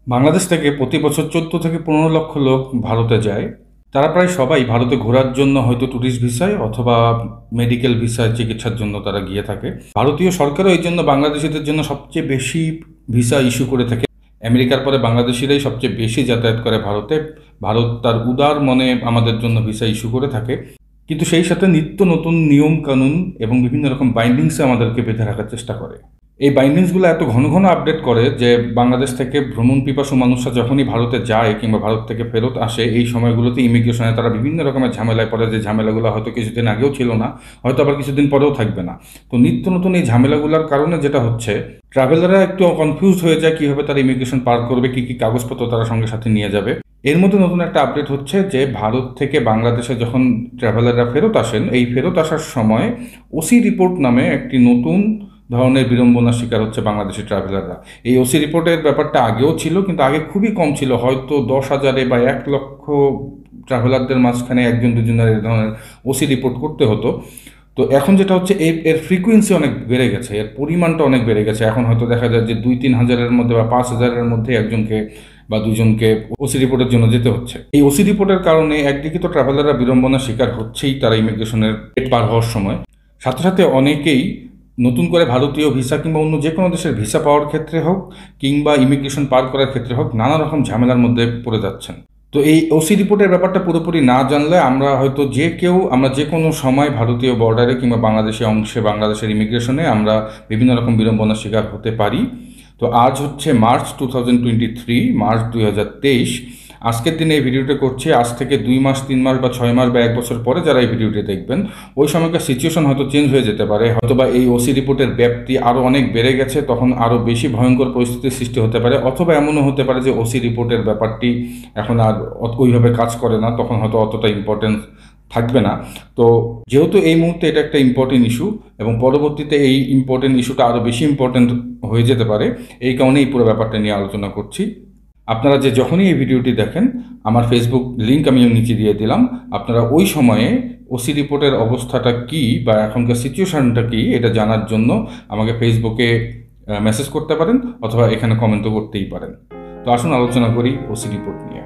বাংলাদেশ থেকে প্রতি বছর 14 থেকে 15 লক্ষ লোক ভারতে যায়। তারা প্রায় সবাই ভারতে ঘোরার জন্য হয়তো ট্যুরিস্ট ভিসায় অথবা মেডিকেল ভিসায় চিকিৎসার জন্য তারা গিয়ে থাকে। ভারতীয় সরকারও এই জন্য বাংলাদেশিদের জন্য সবচেয়ে বেশি ভিসা ইস্যু করে থাকে। আমেরিকার পরে বাংলাদেশিরাই সবচেয়ে বেশি যাতায়াত করে ভারতে। ভারত তার উদার মনে আমাদের জন্য ভিসা ইস্যু করে থাকে, কিন্তু সেই সাথে নিত্য নতুন নিয়ম কানুন এবং বিভিন্ন রকম বাইন্ডিংসে আমাদেরকে বেঁধে রাখার চেষ্টা করে। এই বাইন্ডিংসগুলো এত ঘন ঘন আপডেট করে যে বাংলাদেশ থেকে ভ্রমণ পিপাসু মানুষরা যখনই ভারতে যায় কিংবা ভারত থেকে ফেরত আসে, এই সময়গুলোতে ইমিগ্রেশনে তারা বিভিন্ন রকমের ঝামেলায় পড়ে, যে ঝামেলাগুলো হয়তো কিছুদিন আগেও ছিল না, হয়তো আবার কিছুদিন পরেও থাকবে না। তো নিত্য নতুন এই ঝামেলাগুলোর কারণে যেটা হচ্ছে, ট্রাভেলাররা একটু কনফিউজ হয়ে যায় কীভাবে তারা ইমিগ্রেশন পার করবে, কী কী কাগজপত্র তারা সঙ্গে সাথে নিয়ে যাবে। এর মধ্যে নতুন একটা আপডেট হচ্ছে যে ভারত থেকে বাংলাদেশে যখন ট্রাভেলাররা ফেরত আসেন, এই ফেরত আসার সময় ওসি রিপোর্ট নামে একটি নতুন ধরনের বিড়ম্বনার শিকার হচ্ছে বাংলাদেশি ট্রাভেলাররা। এই ওসি রিপোর্টের ব্যাপারটা আগেও ছিল, কিন্তু আগে খুবই কম ছিল, হয়তো 10,000 বা 1 লক্ষ ট্রাভেলারদের মাঝখানে একজন দুজনের এই ধরনের ওসি রিপোর্ট করতে হতো। তো এখন যেটা হচ্ছে, এর ফ্রিকুয়েন্সি অনেক বেড়ে গেছে, এর পরিমাণটা অনেক বেড়ে গেছে। এখন হয়তো দেখা যায় যে 2-3 হাজারের মধ্যে বা 5,000-এর মধ্যে একজনকে বা দুজনকে ওসি রিপোর্টের জন্য যেতে হচ্ছে। এই ওসি রিপোর্টের কারণে একদিকে তো ট্রাভেলাররা বিড়ম্বনার শিকার হচ্ছেই তারা ইমিগ্রেশনের গেট পার হওয়ার সময়, সাথে সাথে অনেকেই নতুন করে ভারতীয় ভিসা কিংবা অন্য যে কোনো দেশের ভিসা পাওয়ার ক্ষেত্রে হোক কিংবা ইমিগ্রেশন পার করার ক্ষেত্রে হোক, নানা রকম ঝামেলার মধ্যে পড়ে যাচ্ছেন। তো এই ওসি রিপোর্টের ব্যাপারটা পুরোপুরি না জানলে আমরা হয়তো আমরা যে কোনো সময় ভারতীয় বর্ডারে কিংবা বাংলাদেশি অংশে বাংলাদেশের ইমিগ্রেশনে আমরা বিভিন্ন রকম বিড়ম্বনার শিকার হতে পারি। তো আজ হচ্ছে মার্চ 2023, মার্চ 2023। আজকের দিনে এই ভিডিওটা করছি। আজ থেকে 2 মাস, 3 মাস বা 6 মাস বা 1 বছর পরে যারা এই ভিডিওটি দেখবেন, ওই সময়কার সিচুয়েশন হয়তো চেঞ্জ হয়ে যেতে পারে, হয়তোবা এই ওসি রিপোর্টের ব্যাপ্তি আরও অনেক বেড়ে গেছে, তখন আরও বেশি ভয়ঙ্কর পরিস্থিতির সৃষ্টি হতে পারে। অথবা এমনও হতে পারে যে ওসি রিপোর্টের ব্যাপারটি এখন আর ওইভাবে কাজ করে না, তখন হয়তো অতটা ইম্পর্টেন্স থাকবে না। তো যেহেতু এই মুহূর্তে এটা একটা ইম্পর্টেন্ট ইস্যু এবং পরবর্তীতে এই ইম্পর্টেন্ট ইস্যুটা আরও বেশি ইম্পর্টেন্ট হয়ে যেতে পারে, এই কারণে এই পুরো ব্যাপারটা নিয়ে আলোচনা করছি। আপনারা যে যখনই এই ভিডিওটি দেখেন, আমার ফেসবুক লিঙ্ক আমি নিচে দিয়ে দিলাম। আপনারা ওই সময়ে ওসি রিপোর্টের অবস্থাটা কী বা এখনকার সিচুয়েশানটা কী, এটা জানার জন্য আমাকে ফেসবুকে মেসেজ করতে পারেন অথবা এখানে কমেন্টও করতেই পারেন। তো আসুন আলোচনা করি ওসি রিপোর্ট নিয়ে।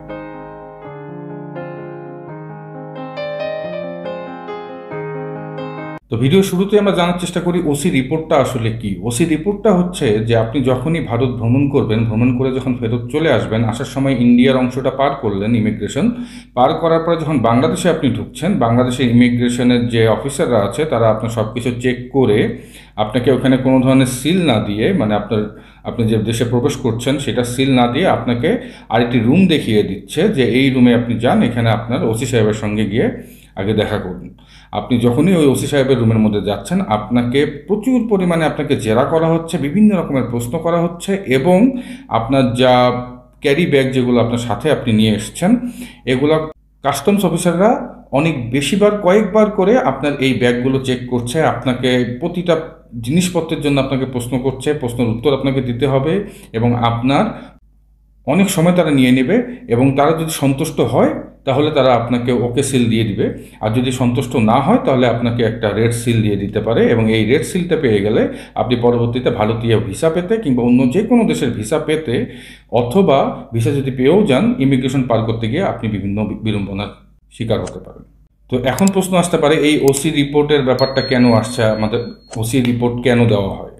তো ভিডিও শুরুতে আমরা জানার চেষ্টা করি ওসি রিপোর্টটা আসলে কি। ওসি রিপোর্টটা হচ্ছে যে আপনি যখনই ভারত ভ্রমণ করবেন, ভ্রমণ করে যখন ফেরত চলে আসবেন, আসার সময় ইন্ডিয়ার অংশটা পার করলেন, ইমিগ্রেশন পার করার পরে যখন বাংলাদেশে আপনি ঢুকছেন, বাংলাদেশের ইমিগ্রেশনের যে অফিসাররা আছে তারা আপনার সব কিছু চেক করে আপনাকে ওখানে কোনো ধরনের সিল না দিয়ে, মানে আপনি যে দেশে প্রবেশ করছেন সেটা সিল না দিয়ে আপনাকে আরেকটি রুম দেখিয়ে দিচ্ছে যে এই রুমে আপনি যান, এখানে আপনার ওসি সাহেবের সঙ্গে গিয়ে আগে দেখা করুন। আপনি যখনই ওই ওসি সাহেবের রুমের মধ্যে যাচ্ছেন, আপনাকে প্রচুর পরিমাণে আপনাকে জেরা করা হচ্ছে, বিভিন্ন রকমের প্রশ্ন করা হচ্ছে এবং আপনার যা ক্যারি ব্যাগ যেগুলো আপনার সাথে আপনি নিয়ে এসছেন, এগুলো কাস্টমস অফিসাররা অনেক বেশিবার, কয়েকবার করে আপনার এই ব্যাগগুলো চেক করছে। আপনাকে প্রতিটা জিনিসপত্রের জন্য আপনাকে প্রশ্ন করছে, প্রশ্নের উত্তর আপনাকে দিতে হবে এবং আপনার অনেক সময় তারা নিয়ে নেবে এবং তারা যদি সন্তুষ্ট হয় তাহলে তারা আপনাকে ওকে সিল দিয়ে দিবে, আর যদি সন্তুষ্ট না হয় তাহলে আপনাকে একটা রেড সিল দিয়ে দিতে পারে এবং এই রেড সিলটা পেয়ে গেলে আপনি পরবর্তীতে ভারতীয় ভিসা পেতে কিংবা অন্য যে কোনো দেশের ভিসা পেতে, অথবা ভিসা যদি পেয়েও যান, ইমিগ্রেশন পার করতে গিয়ে আপনি বিভিন্ন বিড়ম্বনার শিকার হতে পারেন। তো এখন প্রশ্ন আসতে পারে, এই ওসি রিপোর্টের ব্যাপারটা কেন আসছে, আমাদের ওসি রিপোর্ট কেন দেওয়া হয়?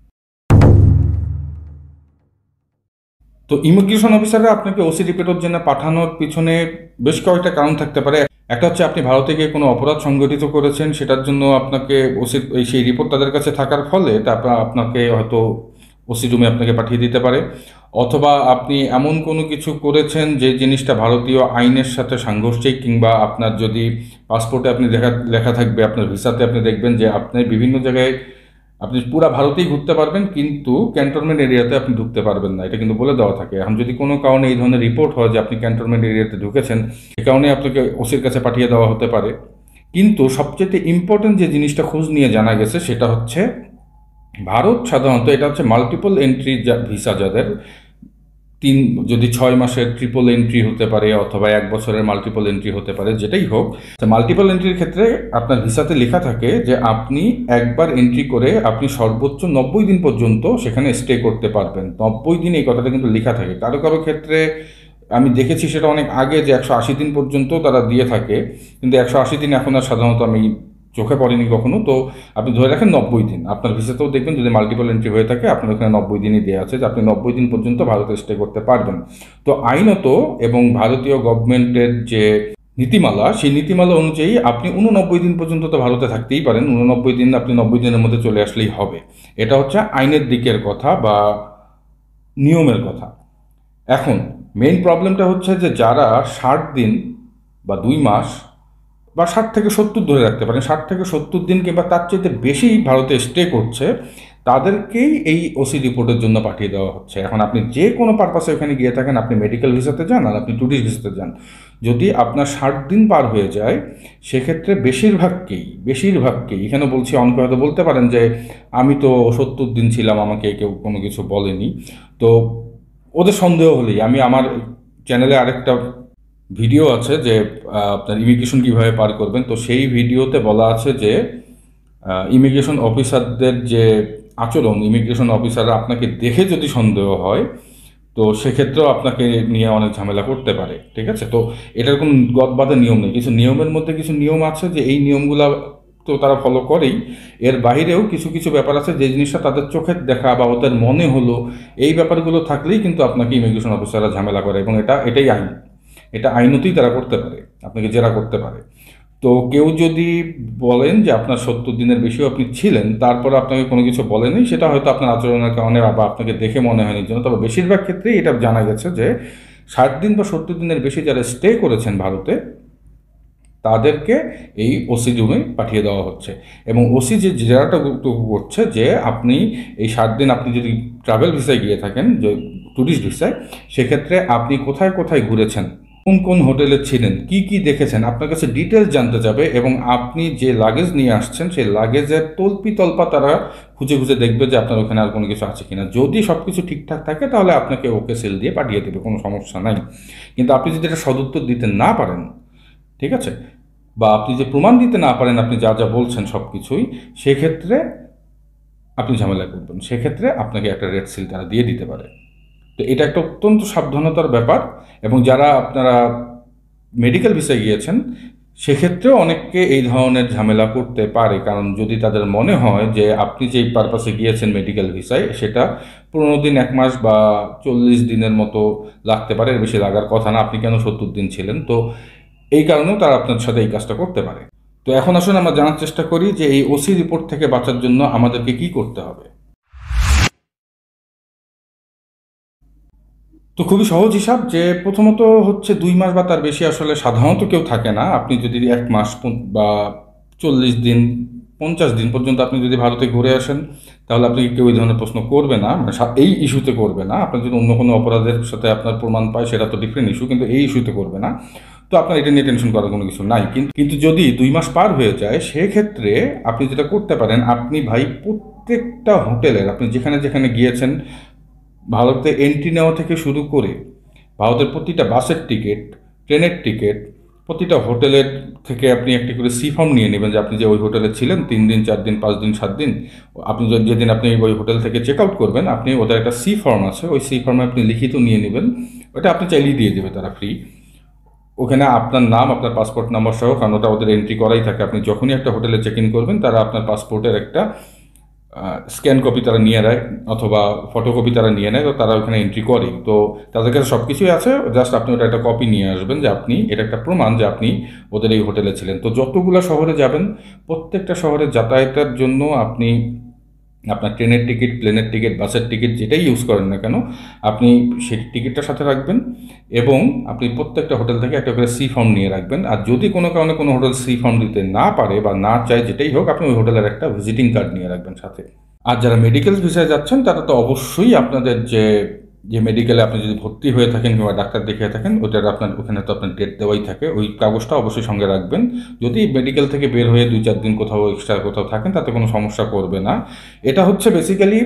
তো ইমিগ্রেশন অফিসাররা আপনাকে ওসি রিপোর্টের জন্য পাঠানোর পিছনে বেশ কয়েকটা কারণ থাকতে পারে। একটা হচ্ছে আপনি ভারতে গিয়ে কোনো অপরাধ সংগঠিত করেছেন, সেটার জন্য আপনাকে সেই রিপোর্ট তাদের কাছে থাকার ফলে তারপর আপনাকে হয়তো ওসি রুমে আপনাকে পাঠিয়ে দিতে পারে। অথবা আপনি এমন কোনো কিছু করেছেন যে জিনিসটা ভারতীয় আইনের সাথে সাংঘর্ষিক, কিংবা আপনার যদি পাসপোর্টে আপনি লেখা থাকবে, আপনার ভিসাতে আপনি দেখবেন যে আপনি বিভিন্ন জায়গায় আপনি পুরা ভারতেই ঘুরতে পারবেন, কিন্তু ক্যান্টনমেন্ট এরিয়াতে আপনি ঢুকতে পারবেন না, এটা কিন্তু বলে দেওয়া থাকে। এখন যদি কোনো কারণে এই ধরনের রিপোর্ট হয় যে আপনি ক্যান্টনমেন্ট এরিয়াতে ঢুকেছেন, এই কারণে আপনাকে ওসির কাছে পাঠিয়ে দেওয়া হতে পারে। কিন্তু সবচেয়ে ইম্পর্টেন্ট যে জিনিসটা খোঁজ নিয়ে জানা গেছে সেটা হচ্ছে, ভারত সাধারণত, এটা হচ্ছে মাল্টিপল এন্ট্রি ভিসা যাদের, যদি 6 মাসের ট্রিপল এন্ট্রি হতে পারে অথবা 1 বছরের মাল্টিপল এন্ট্রি হতে পারে, যেটাই হোক। মাল্টিপল এন্ট্রির ক্ষেত্রে আপনার ভিসাতে লেখা থাকে যে আপনি একবার এন্ট্রি করে আপনি সর্বোচ্চ 90 দিন পর্যন্ত সেখানে স্টে করতে পারবেন। 90 দিন এই কথাটা কিন্তু লেখা থাকে। কারো কারো ক্ষেত্রে আমি দেখেছি সেটা অনেক আগে যে 180 দিন পর্যন্ত তারা দিয়ে থাকে, কিন্তু 180 দিন এখন আর সাধারণত আমি চোখে পড়েনি কখনো। তো আপনি ধরে রাখেন 90 দিন, আপনার ভিসাতেও দেখবেন যদি মাল্টিপল এন্ট্রি হয়ে থাকে আপনার ওখানে 90 দিনই দেওয়া আছে যে আপনি 90 দিন পর্যন্ত ভারতে স্টে করতে পারবেন। তো আইনত এবং ভারতীয় গভর্নমেন্টের যে নীতিমালা, সেই নীতিমালা অনুযায়ী আপনি 89 দিন পর্যন্ত তো ভারতে থাকতেই পারেন। 89 দিন আপনি 90 দিনের মধ্যে চলে আসলেই হবে। এটা হচ্ছে আইনের দিকের কথা বা নিয়মের কথা। এখন মেইন প্রবলেমটা হচ্ছে যে যারা 60 দিন বা 2 মাস বা 60 থেকে 70 ধরে রাখতে পারেন, 60 থেকে 70 দিন কিংবা তার চাইতে বেশি ভারতে স্টে করছে, তাদেরকেই এই ওসি রিপোর্টের জন্য পাঠিয়ে দেওয়া হচ্ছে। এখন আপনি যে কোনো পারপাসে ওখানে গিয়ে থাকেন, আপনি মেডিকেল ভিসাতে যান আর আপনি ট্যুরিস্ট ভিসাতে যান, যদি আপনার 60 দিন পার হয়ে যায় সেক্ষেত্রে বেশিরভাগকেই এখানে বলছি, অনেকে হয়তো বলতে পারেন যে আমি তো 70 দিন ছিলাম, আমাকে কেউ কোনো কিছু বলেনি। তো ওদের সন্দেহ হলেই আমি আমার চ্যানেলে আরেকটা ভিডিও আছে যে আপনার ইমিগ্রেশন কীভাবে পার করবেন। তো সেই ভিডিওতে বলা আছে যে ইমিগ্রেশন অফিসারদের যে আচরণ, ইমিগ্রেশন অফিসাররা আপনাকে দেখে যদি সন্দেহ হয় তো সেক্ষেত্রেও আপনাকে নিয়ে অনেক ঝামেলা করতে পারে। ঠিক আছে, তো এটার কোনো গদবাঁধা নিয়ম নেই। কিছু নিয়মের মধ্যে কিছু নিয়ম আছে যে এই নিয়মগুলো তো তারা ফলো করেই, এর বাইরেও কিছু কিছু ব্যাপার আছে যে জিনিসটা তাদের চোখের দেখা বা ওদের মনে হলো, এই ব্যাপারগুলো থাকলেই কিন্তু আপনাকে ইমিগ্রেশন অফিসাররা ঝামেলা করে এবং এটাই আইন। এটা আইনতই তারা করতে পারে, আপনাকে জেরা করতে পারে। তো কেউ যদি বলেন যে আপনার 70 দিনের বেশিও আপনি ছিলেন, তারপর আপনাকে কোনো কিছু বলেনি, সেটা হয়তো আপনার আচরণের কারণে বা আপনাকে দেখে মনে হয়নি জন্য। তবে বেশিরভাগ ক্ষেত্রেই এটা জানা গেছে যে 60 দিন বা 70 দিনের বেশি যারা স্টে করেছেন ভারতে, তাদেরকে এই ওসি রুমে পাঠিয়ে দেওয়া হচ্ছে। এবং ওসি যে জেরাটা করছে যে আপনি এই 60 দিন আপনি যদি ট্রাভেল ভিসায় গিয়ে থাকেন, যে ট্যুরিস্ট ভিসায়, সেক্ষেত্রে আপনি কোথায় কোথায় ঘুরেছেন, কোন কোন হোটেলে ছিলেন, কি কি দেখেছেন, আপনার কাছে ডিটেলস জানতে যাবে। এবং আপনি যে লাগেজ নিয়ে আসছেন সেই লাগেজের তল্পা তারা খুঁজে খুঁজে দেখবে যে আপনার ওখানে আর কোনো কিছু আছে কিনা। যদি সব কিছু ঠিকঠাক থাকে তাহলে আপনাকে ওকে সেল দিয়ে পাঠিয়ে দেবে, কোনো সমস্যা নাই। কিন্তু আপনি যদি এটা সদুত্তর দিতে না পারেন, ঠিক আছে, বা আপনি যে প্রমাণ দিতে না পারেন আপনি যা যা বলছেন সব কিছুই, সেক্ষেত্রে আপনি ঝামেলা করবেন। সেক্ষেত্রে আপনাকে একটা রেড সিল তারা দিয়ে দিতে পারে। তো এটা একটা অত্যন্ত সাবধানতার ব্যাপার। এবং যারা আপনারা মেডিকেল ভিসায় গিয়েছেন সেক্ষেত্রেও অনেককে এই ধরনের ঝামেলা করতে পারে, কারণ যদি তাদের মনে হয় যে আপনি যেই পারপাসে গিয়েছেন মেডিকেল ভিসায় সেটা 15 দিন, 1 মাস বা 40 দিনের মতো লাগতে পারে, এর বেশি লাগার কথা না, আপনি কেন 70 দিন ছিলেন, তো এই কারণেও তারা আপনার সাথে এই কাজটা করতে পারে। তো এখন আসুন আমরা জানার চেষ্টা করি যে এই ওসি রিপোর্ট থেকে বাঁচার জন্য আমাদেরকে কি করতে হবে। তো খুবই সহজ হিসাব যে প্রথমত হচ্ছে 2 মাস বা তার বেশি আসলে সাধারণত কেউ থাকে না। আপনি যদি 1 মাস বা 40 দিন, 50 দিন পর্যন্ত আপনি যদি ভারতে ঘুরে আসেন, তাহলে আপনি কেউ এই ধরনের প্রশ্ন করবে না, মানে এই ইস্যুতে করবে না। আপনার যদি অন্য কোনো অপরাধের সাথে আপনার প্রমাণ পায় সেটা তো ডিফারেন্ট ইস্যু, কিন্তু এই ইস্যুতে করবে না। তো আপনার এটা নিয়ে টেনশন করার কোনো কিছু নাই। কিন্তু যদি 2 মাস পার হয়ে যায় সেক্ষেত্রে আপনি যেটা করতে পারেন, আপনি ভাই প্রত্যেকটা হোটেলের, আপনি যেখানে যেখানে গিয়েছেন ভারতে এন্ট্রি নেওয়া থেকে শুরু করে ভারতের প্রতিটা বাসের টিকিট, ট্রেনের টিকিট, প্রতিটা হোটেলের থেকে আপনি একটি করে সি ফর্ম নিয়ে নেবেন যে আপনি যে ওই হোটেলে ছিলেন 3 দিন, 4 দিন, 5 দিন, 7 দিন। আপনি যেদিন আপনি ওই হোটেল থেকে চেক আউট করবেন, আপনি ওদের একটা সি ফর্ম আছে, ওই সি ফর্মে আপনি লিখিত নিয়ে নেবেন। ওটা আপনি চাইলেই দিয়ে দেবে তারা ফ্রি। ওখানে আপনার নাম, আপনার পাসপোর্ট নাম্বার সহ, কারণ ওটা ওদের এন্ট্রি করাই থাকে। আপনি যখনই একটা হোটেলে চেক ইন করবেন তারা আপনার পাসপোর্টের একটা স্ক্যান কপি তারা নিয়ে নেয় অথবা ফটোকপি তারা নিয়ে নেয়, তো তারা ওখানে এন্ট্রি করে। তো তাদের কাছে সব কিছুই আছে, জাস্ট আপনি ওটা একটা কপি নিয়ে আসবেন যে আপনি, এটা একটা প্রমাণ যে আপনি ওদের এই হোটেলে ছিলেন। তো যতগুলো শহরে যাবেন প্রত্যেকটা শহরে যাতায়াতের জন্য আপনি আপনার ট্রেনের টিকিট, প্লেনের টিকিট, বাসের টিকিট যেটাই ইউজ করেন না কেন, আপনি সেই টিকিটটার সাথে রাখবেন এবং আপনি প্রত্যেকটা হোটেল থেকে একটা করে সি ফর্ম নিয়ে রাখবেন। আর যদি কোনো কারণে কোনো হোটেল সি ফর্ম দিতে না পারে বা না চায়, যেটাই হোক, আপনি ওই হোটেলের একটা ভিজিটিং কার্ড নিয়ে রাখবেন সাথে। আর যারা মেডিকেল ভিসায় যাচ্ছেন তারা তো অবশ্যই আপনাদের যে যে মেডিকেলে আপনি যদি ভর্তি হয়ে থাকেন কিংবা ডাক্তার দেখিয়ে থাকেন, ওটার আপনার ওখানে তো আপনার ডেট দেওয়াই থাকে, ওই কাগজটা অবশ্যই সঙ্গে রাখবেন। যদি মেডিকেল থেকে বের হয়ে 2-4 দিন কোথাও এক্সট্রা কোথাও থাকেন তাতে কোনো সমস্যা করবে না। এটা হচ্ছে বেসিক্যালি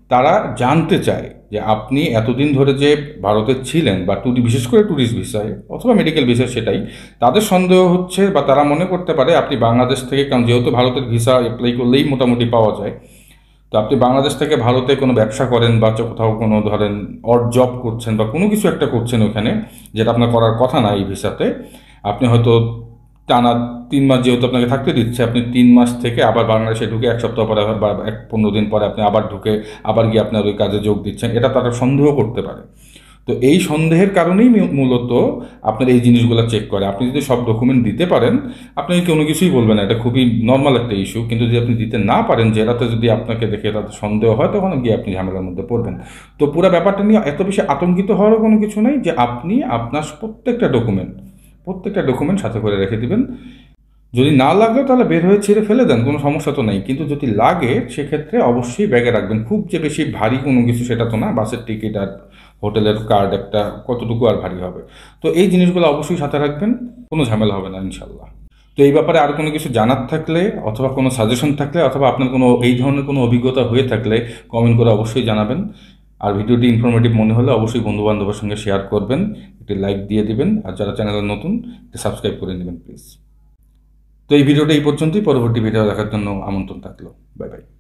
তারা জানতে চায় যে আপনি এতদিন ধরে যে ভারতে ছিলেন বা বিশেষ করে ট্যুরিস্ট ভিসায় অথবা মেডিকেল ভিসায়, সেটাই তাদের সন্দেহ হচ্ছে বা তারা মনে করতে পারে আপনি বাংলাদেশ থেকে, কারণ যেহেতু ভারতের ভিসা অ্যাপ্লাই করলেই মোটামুটি পাওয়া যায়, তো আপনি বাংলাদেশ থেকে ভারতে কোনো ব্যবসা করেন বা কোথাও কোনো ধরেন অড জব করছেন বা কোনো কিছু একটা করছেন ওখানে, যেটা আপনার করার কথা না এই ভিসাতে। আপনি হয়তো টানা 3 মাস যেহেতু আপনাকে থাকতে দিচ্ছে, আপনি 3 মাস থেকে আবার বাংলাদেশে ঢুকে 1 সপ্তাহ পরে বা 15 দিন পরে আপনি আবার ঢুকে আবার গিয়ে আপনার ওই কাজে যোগ দিচ্ছেন, এটা তারা সন্দেহ করতে পারে। তো এই সন্দেহের কারণেই মূলত আপনার এই জিনিসগুলো চেক করে। আপনি যদি সব ডকুমেন্ট দিতে পারেন, আপনি কোনো কিছুই বলবেন না, এটা খুবই নর্মাল একটা ইস্যু। কিন্তু যদি আপনি দিতে না পারেন, জেলাতে যদি আপনাকে দেখে তাদের সন্দেহ হয়, তখন গিয়ে আপনি ঝামেলার মধ্যে পড়বেন। তো পুরো ব্যাপারটা নিয়ে এত বেশি আতঙ্কিত হওয়ারও কোনো কিছু নেই, যে আপনি আপনার প্রত্যেকটা ডকুমেন্ট সাথে করে রেখে দিবেন। যদি না লাগলেও তাহলে বের হয়ে ছিঁড়ে ফেলে দেন, কোনো সমস্যা তো নেই। কিন্তু যদি লাগে সেক্ষেত্রে অবশ্যই ব্যাগে রাখবেন। খুব যে বেশি ভারী কোনো কিছু সেটা তো না, বাসের টিকিট আর হোটেলের কার্ড একটা কতটুকু আর ভারী হবে। তো এই জিনিসগুলো অবশ্যই সাথে রাখবেন, কোনো ঝামেলা হবে না ইনশাল্লাহ। তো এই ব্যাপারে আর কোনো কিছু জানার থাকলে অথবা কোনো সাজেশন থাকলে অথবা আপনার কোনো এই ধরনের কোনো অভিজ্ঞতা হয়ে থাকলে কমেন্ট করে অবশ্যই জানাবেন। আর ভিডিওটি ইনফরমেটিভ মনে হলে অবশ্যই বন্ধুবান্ধবের সঙ্গে শেয়ার করবেন, একটি লাইক দিয়ে দিবেন, আর যারা চ্যানেলে নতুন একটি সাবস্ক্রাইব করে নেবেন প্লিজ। তো এই ভিডিওটা এই পর্যন্তই, পরবর্তী ভিডিও দেখার জন্য আমন্ত্রণ থাকলো। Bye by.